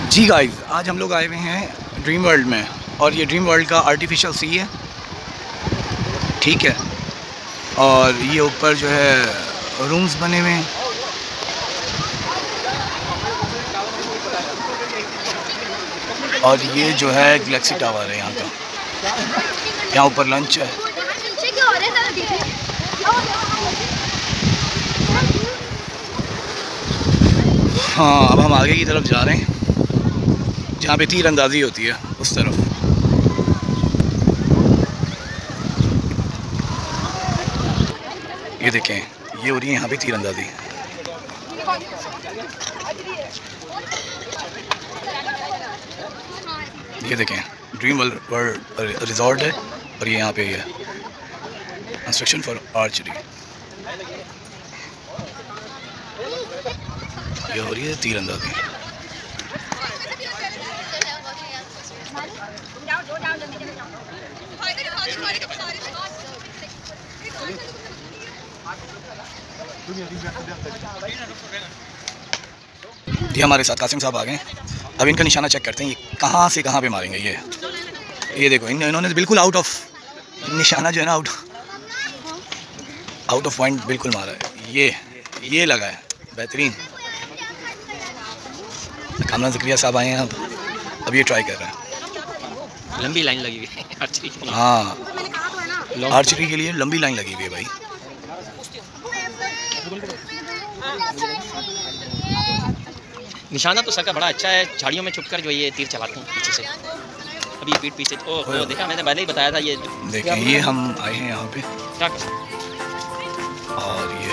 जी guys, आज हम लोग आए हुए हैं ड्रीम वर्ल्ड में, और ये ड्रीम वर्ल्ड का आर्टिफिशियल सी है, ठीक है। और ये ऊपर जो है रूम्स बने हुए हैं, और ये जो है गैलेक्सी टावर है यहाँ का। यहाँ ऊपर लंच है। हाँ, अब हम आगे की तरफ जा रहे हैं जहाँ पे तीर अंदाज़ी होती है, उस तरफ। ये देखें, ये हो रही है यहाँ पे तीर अंदाज़ी। ये देखें, ड्रीम वर्ल्ड रिजॉर्ट है, और ये यहाँ पे है इंस्ट्रक्शन फॉर आर्चरी। ये हो रही है तीर अंदाज़ी। ये हमारे साथ कासिम साहब आ गए। अब इनका निशाना चेक करते हैं, ये कहाँ से कहाँ पे मारेंगे। ये देखो, इन्होंने बिल्कुल आउट ऑफ निशाना जो है ना, आउट ऑफ पॉइंट बिल्कुल मारा है। ये लगा है, बेहतरीन। कामरान ज़करिया साहब आए हैं। अब ये ट्राई कर रहे हैं। लंबी लाइन लगी हुई है आर्चरी के लिए। हाँ, आर्चरी के लिए लंबी लाइन लगी हुई है भाई। निशाना तो सर का बड़ा अच्छा है। झाड़ियों में छुपकर जो ये तीर चलाते हैं पीछे से। अभी पीठ पीछे देखा, मैंने पहले ही बताया था। ये देखें, ये हम आए हैं यहाँ पे, और ये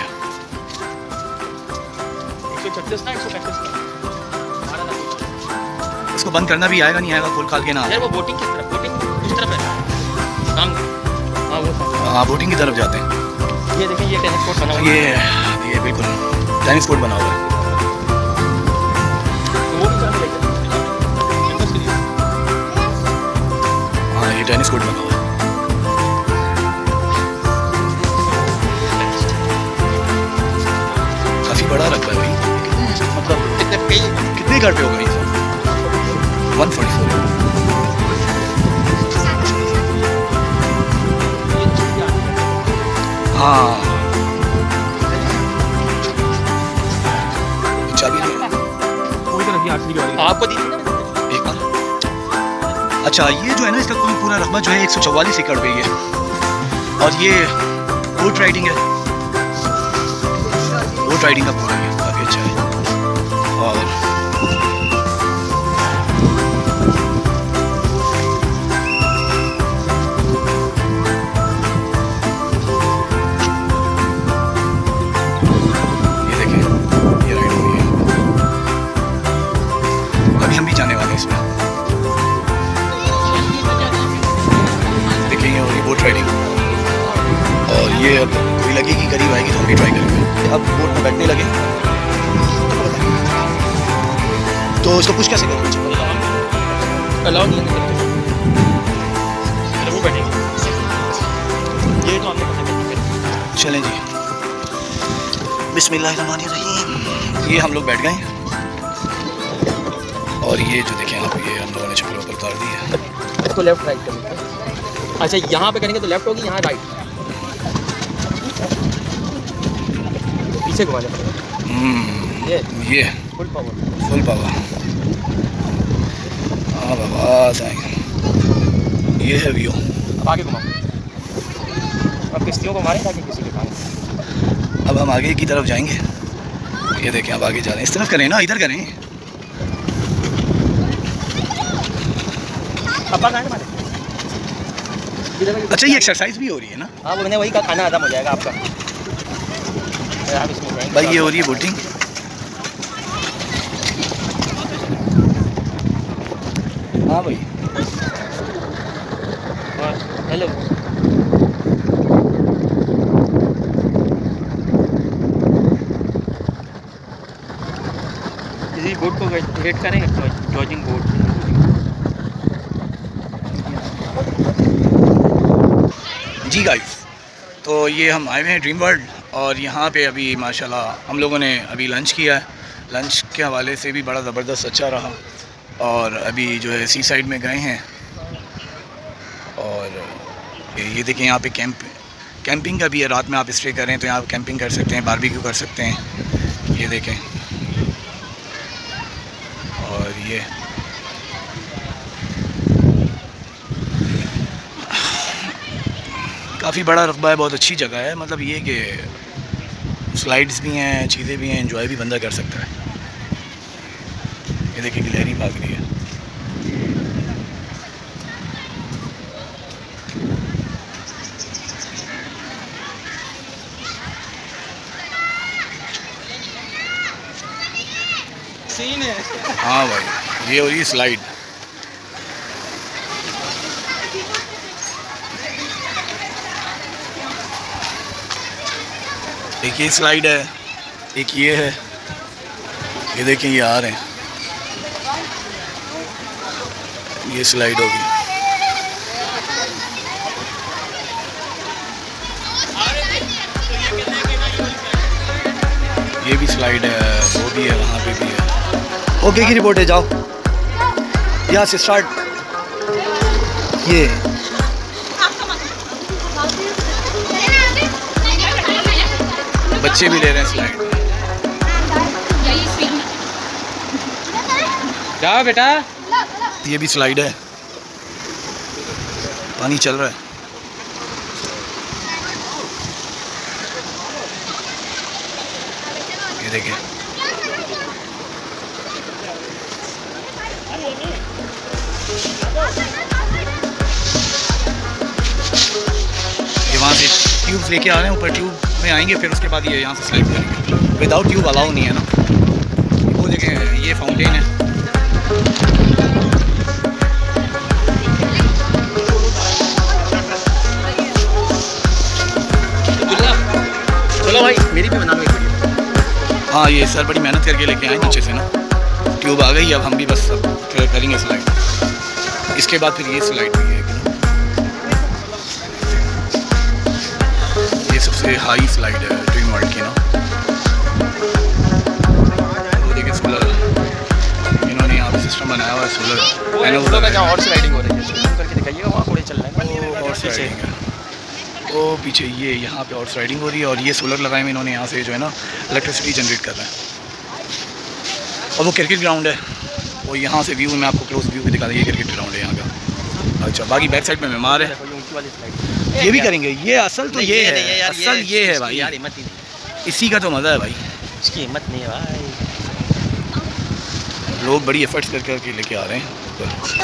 136 ना 135 इसको बंद करना भी आएगा नहीं आएगा, खोल खाल के ना। यार वो बोटिंग की तरफ, बोटिंग उस तरफ है काम। हाँ वो, हाँ बोटिंग की तरफ जाते हैं। ये देखिए, ये टेनिस कोर्ट बना हुआ है। ये बिल्कुल टेनिस कोर्ट बना हुआ है। हाँ, ये टेनिस कोर्ट बना हुआ है। काफ़ी बड़ा रखा है भाई। मतलब कितने घर पे होगा ये? 144। हाँ, चाबी आपको दी थी ना एक बार। अच्छा, ये जो है ना, इसका कुल पूरा रकबा जो है 144 एकड़ पे ही है, और ये बोट राइडिंग है। बोट राइडिंग का पूरा है, काफ़ी अच्छा है। और ये देखें, ये राइड हो रही है। अभी हम भी जाने वाले हैं इसमें। देखिए, ये हो रही बोट राइडिंग, और ये अब कोई लगेगी, करीब आएगी तो हम भी ट्राई करेंगे। अब बोट में बैठने लगे तो इसको पुश कैसे करेंगे? अलाउ नहीं है वो बैठेंगे। ये तो हमने चलें जी, बिस्मिल्लाहिर्रहमानिर्रहीम। ये हम लोग बैठ गए, और ये जो देखें आप, ये हम लोगों ने छपरों पर उतार दी है। इसको लेफ्ट राइट करेंगे। अच्छा, यहाँ पे करेंगे तो लेफ्ट होगी, यहाँ राइट। पीछे घुमाने पड़ेगा। ये फुल पावर। हाँ आवाज़ आएंगे। ये है व्यू। अब आगे घुमाओ, अब किश्तियों को मारें ताकि किसी के काम। अब हम आगे की तरफ जाएंगे। ये देखें, अब आगे जा रहे हैं। इस तरफ करें ना, इधर करें। अच्छा, ये एक्सरसाइज भी हो रही है ना? हाँ, वो मैंने वही का खाना आदम हो जाएगा आपका। आप इसमें भाई, ये हो रही है बोटिंग। हाँ भाई, हेलो। किसी बोट को वेट करेंगे, जॉगिंग बोट। जी गाइस, तो ये हम आए हुए हैं ड्रीम वर्ल्ड, और यहाँ पे अभी माशाल्लाह हम लोगों ने अभी लंच किया है। लंच के हवाले से भी बड़ा ज़बरदस्त अच्छा रहा, और अभी जो है सी साइड में गए हैं। और ये देखें यहाँ पे कैंपिंग का भी है, रात में आप स्टे करें तो यहाँ कैंपिंग कर सकते हैं, बारबेक्यू कर सकते हैं। ये देखें, और ये काफ़ी बड़ा रकबा है, बहुत अच्छी जगह है। मतलब ये कि स्लाइड्स भी हैं, चीज़ें भी हैं, एंजॉय भी बंदा कर सकता है। ये देखिए गिलहरी भाग रही है। सीन है। हाँ भाई, ये हो रही स्लाइड। एक ये स्लाइड है, एक ये है। ये देखें, ये आ रहे हैं, ये स्लाइड होगी। ये भी स्लाइड है, वो भी है, वहाँ पे भी है। ओके की रिपोर्ट है, जाओ यहाँ से स्टार्ट। ये बच्चे भी ले रहे हैं स्लाइड। जाओ बेटा। ये भी स्लाइड है, पानी चल रहा है। ये देखिए, ये वहाँ से ट्यूब्स लेके आ रहे हैं, ऊपर ट्यूब में आएंगे, फिर उसके बाद ये यहाँ से स्लाइड करेंगे। विदाउट ट्यूब अलाउ नहीं है ना। वो देखें, ये फाउंटेन है। चलो भाई, मेरी भी बना लो एक वीडियो। हाँ, ये सर बड़ी मेहनत करके लेके आए नीचे से ना। ट्यूब आ गई, अब हम भी बस करेंगे स्लाइड। इसके बाद फिर ये स्लाइड भी है, ये सबसे हाई स्लाइड है ड्रीम वर्ल्ड की ना। वो देखिए सोलर, इन्होंने यहाँ पे सिस्टम बनाया हुआ है सोलर पैनल का। जहाँ हॉर्स राइडिंग हो रही है, जूम करके दिखाइएगा, वहाँ थोड़े चल रहा है। हॉर्स राइडिंग है वो पीछे, ये यहाँ पे हॉर्स राइडिंग हो रही है। और ये सोलर लगाए हुए इन्होंने यहाँ से जो है ना इलेक्ट्रिसिटी जनरेट कर रहा है। और वो क्रिकेट ग्राउंड है, वो यहाँ से व्यू में आपको क्लोज व्यू भी दिखा दें। ये क्रिकेट ग्राउंड है यहाँ का। अच्छा, बाकी बैक साइड में मेमार है, ये भी करेंगे। ये असल तो ये है, असल ये है भाई यार, हिम्मत नहीं। इसी का तो मज़ा है भाई, इसकी हिम्मत नहीं है भाई। लोग बड़ी एफर्ट्स करके लेके आ रहे हैं ऊपर।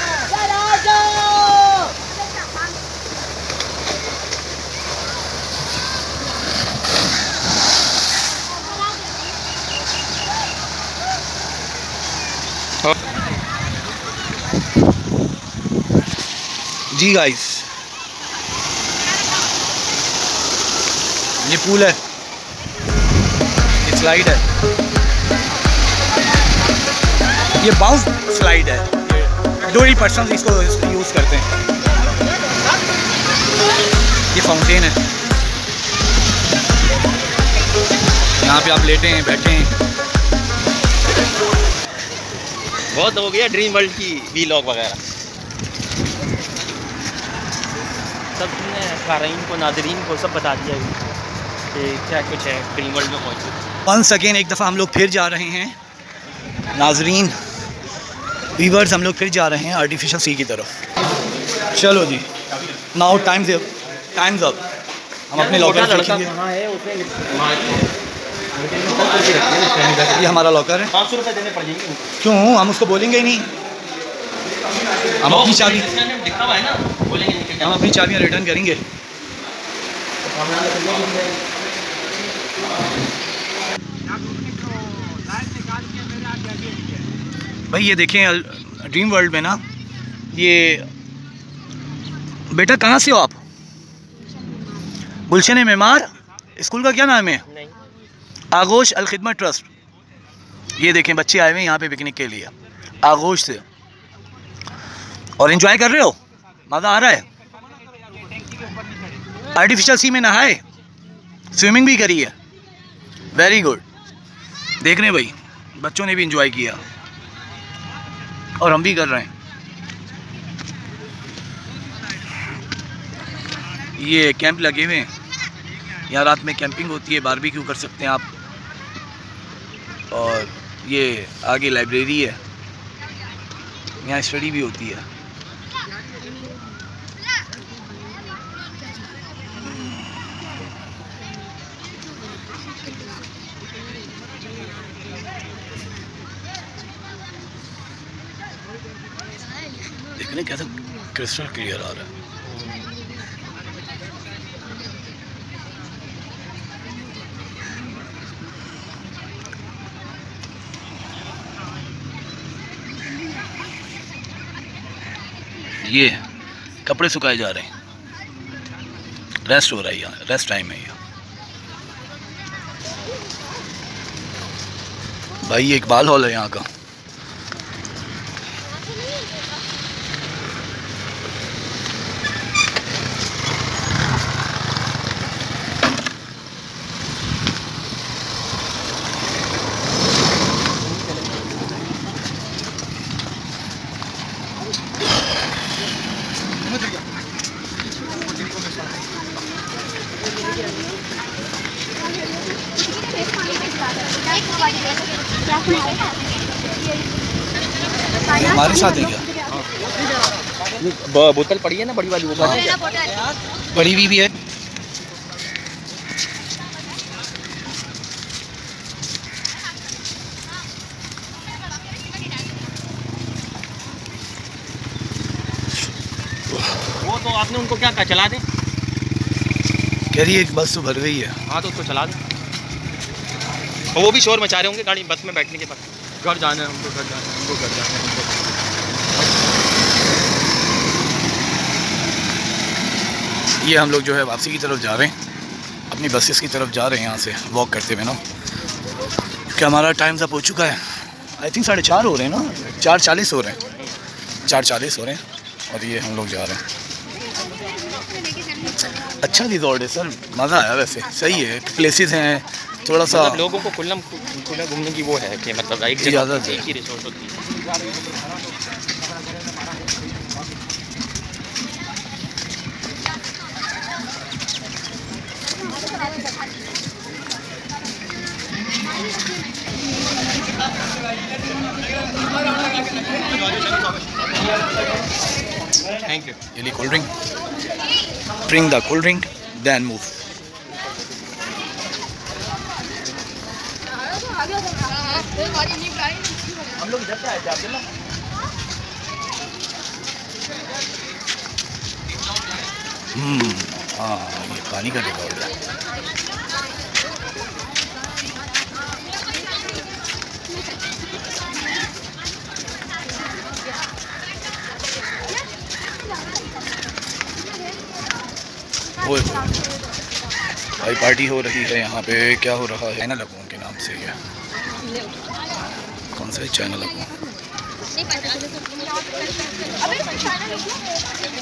जी गाइस, ये पूल है, ये स्लाइड है, ये बाउंस स्लाइड है। दो ही पर्सन इसको यूज़ करते हैं। ये फाउंटेन है, यहाँ पे आप लेटे हैं, बैठे हैं। बहुत हो गया ड्रीम वर्ल्ड की वीलॉग वगैरह सबने क़ारीन को, नाज़रीन को सब बता दिया कि क्या कुछ है ड्रीम वर्ल्ड में मौजूद। वंस अगेन एक दफ़ा हम लोग फिर जा रहे हैं नाजरीन, व्यूअर्स, हम लोग फिर जा रहे हैं आर्टिफिशियल सी की तरफ। चलो जी, नाउ टाइम्स अप। हम अपने लॉकर देखेंगे। ये हमारा लॉकर है। 500 रुपये देने पड़ जाएंगे। क्यों, हम उसको बोलेंगे ही नहीं। हम अपनी चाबी लिखा हुआ है ना, बोलेंगे हम अपनी चाबियाँ रिटर्न करेंगे। भाई ये देखें, ड्रीम वर्ल्ड में ना, ये बेटा कहाँ से हो आप? गुलशन मेमार स्कूल का क्या नाम है? नहीं। आगोश अल खिदमत ट्रस्ट। ये देखें, बच्चे आए हुए हैं यहाँ पे पिकनिक के लिए आगोश से, और एंजॉय कर रहे हो, मज़ा आ रहा है। आर्टिफिशियल सी में नहाए, स्विमिंग भी करी है, वेरी गुड। देख रहे हैं भाई, बच्चों ने भी एंजॉय किया। और हम भी कर रहे हैं। ये कैंप लगे हुए हैं, यहाँ रात में कैंपिंग होती है, बारबेक्यू कर सकते हैं आप। और ये आगे लाइब्रेरी है, यहाँ स्टडी भी होती है। देखने कैसा क्रिस्टल क्लियर आ रहा है। ये कपड़े सुखाए जा रहे हैं, रेस्ट हो रहा है, यहाँ रेस्ट टाइम है। यहाँ भाई ये इकबाल हॉल है यहाँ का। हमारे साथ है क्या? बोतल पड़ी है ना बड़ी वाली, वो बड़ी भी है। वो तो आपने उनको क्या कहा, चला दें? कह रही है एक बस तो भर गई है। हाँ तो उसको चला दें। और वो भी शोर मचा रहे होंगे गाड़ी बस में बैठने के बाद, घर जाना है हमको, घर जाना है हमको, घर जाना है हमको। ये हम लोग जो है वापसी की तरफ जा रहे हैं, अपनी बसेस की तरफ जा रहे हैं यहाँ से वॉक करते हुए ना, क्या हमारा टाइम सब हो चुका है। आई थिंक 4:30 हो रहे हैं ना, 4:40 हो रहे हैं, 4:40 हो रहे हैं। और ये हम लोग जा रहे हैं। अच्छा रिजॉर्ट है सर, मज़ा आया वैसे, सही है, प्लेसेस हैं थोड़ा सा। मतलब लोगों को खुला घूमने की वो है कि मतलब एक इजाज़त है। एक ही रिसोर्स होती है। Thank you. You need cold drink? Drink the cold drink, then move. हम लोग इधर से आए थे अब्दुल्ला। हाँ ये पानी का रिकॉर्ड है। वो भाई पार्टी हो रही है यहाँ पे, क्या हो रहा है? चाइना लगून के नाम से है। कौन सा है चाइना लगून?